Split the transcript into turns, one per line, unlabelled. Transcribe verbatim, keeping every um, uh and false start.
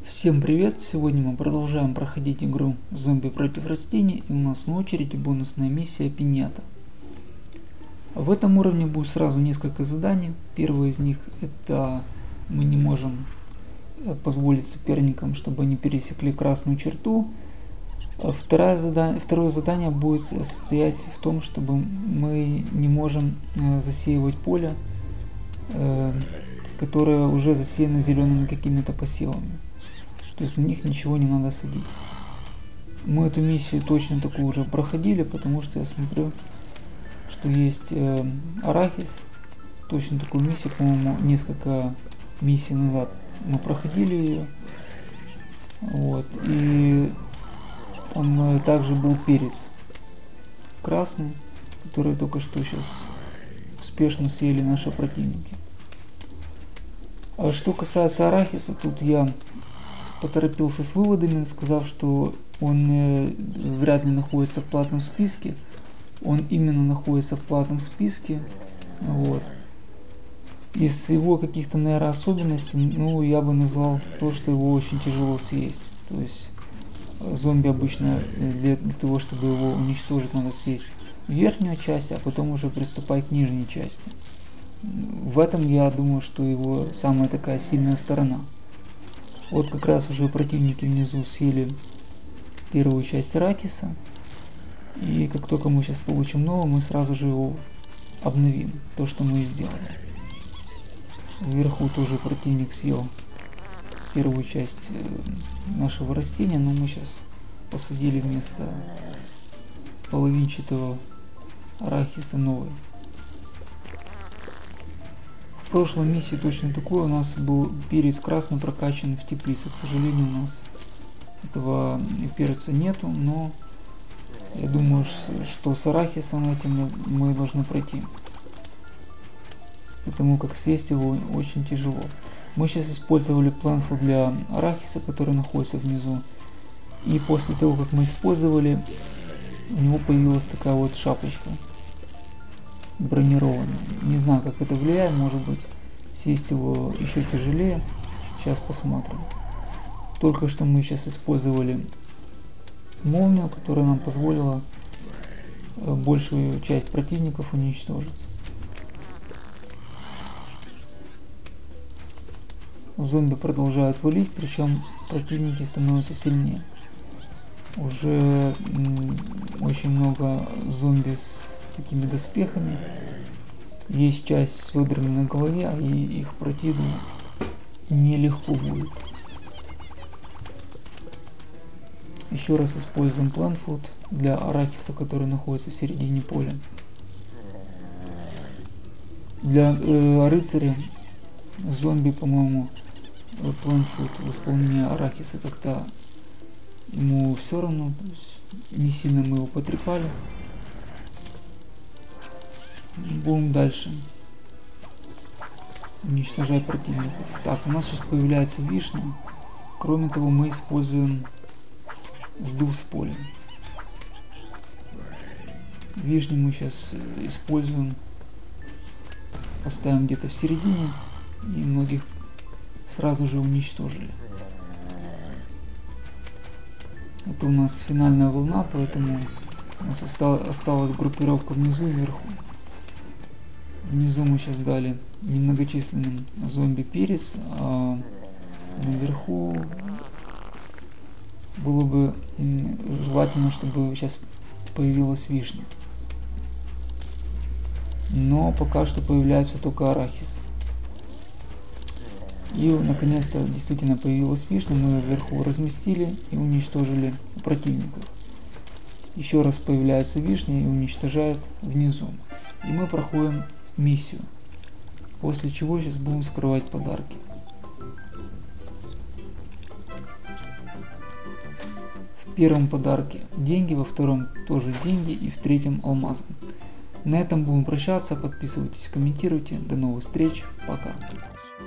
Всем привет! Сегодня мы продолжаем проходить игру «Зомби против растений», и у нас на очереди бонусная миссия «Пиньята». В этом уровне будет сразу несколько заданий. Первое из них — это мы не можем позволить соперникам, чтобы они пересекли красную черту. Второе задание, второе задание будет состоять в том, чтобы мы не можем засеивать поле, которое уже засеяно зелеными какими-то посевами. То есть на них ничего не надо садить. Мы эту миссию точно такую уже проходили, потому что я смотрю, что есть э, арахис. Точно такую миссию, по-моему, несколько миссий назад мы проходили ее. Вот. И там э, также был перец красный, который только что сейчас успешно съели наши противники. А что касается арахиса, тут я поторопился с выводами, сказав, что он э, вряд ли находится в платном списке. Он именно находится в платном списке. Вот. Из его каких-то, наверное, особенностей, ну, я бы назвал то, что его очень тяжело съесть. То есть зомби обычно для, для того, чтобы его уничтожить, надо съесть верхнюю часть, а потом уже приступать к нижней части. В этом я думаю, что его самая такая сильная сторона. Вот как раз уже противники внизу съели первую часть арахиса. И как только мы сейчас получим нового, мы сразу же его обновим. То, что мы и сделали. Вверху тоже противник съел первую часть нашего растения, но мы сейчас посадили вместо половинчатого арахиса новый. В прошлой миссии точно такое у нас был перец красный прокачан в теплице. К сожалению, у нас этого перца нету, но я думаю, что с арахисом этим мы должны пройти, потому как съесть его очень тяжело. Мы сейчас использовали планфу для арахиса, который находится внизу, и после того, как мы использовали, у него появилась такая вот шапочка бронированная. Не знаю, как это влияет, может быть съесть его еще тяжелее. Сейчас посмотрим. Только что мы сейчас использовали молнию, которая нам позволила большую часть противников уничтожить. Зомби продолжают валить, причем противники становятся сильнее. Уже очень много зомби с такими доспехами. Есть часть с ведрами на голове, и их противнику нелегко будет. Еще раз используем Plant Food для арахиса, который находится в середине поля. Для э, рыцаря зомби, по-моему, Plant Food в исполнении арахиса как-то ему все равно, то есть не сильно мы его потрепали. Будем дальше уничтожать противников. Так, у нас сейчас появляется вишня. Кроме того, мы используем сдув с поля. Вишню мы сейчас используем, поставим где-то в середине, и многих сразу же уничтожили. Это у нас финальная волна, поэтому у нас осталась, осталась группировка внизу и вверху. Внизу мы сейчас дали немногочисленным зомби перец, а наверху было бы желательно, чтобы сейчас появилась вишня. Но пока что появляется только арахис. И наконец-то действительно появилась вишня, мы ее вверху разместили и уничтожили противников. Еще раз появляется вишня и уничтожает внизу. И мы проходим миссию. После чего сейчас будем скрывать подарки. В первом подарке деньги, во втором тоже деньги и в третьем алмазы. На этом будем прощаться. Подписывайтесь, комментируйте. До новых встреч. Пока.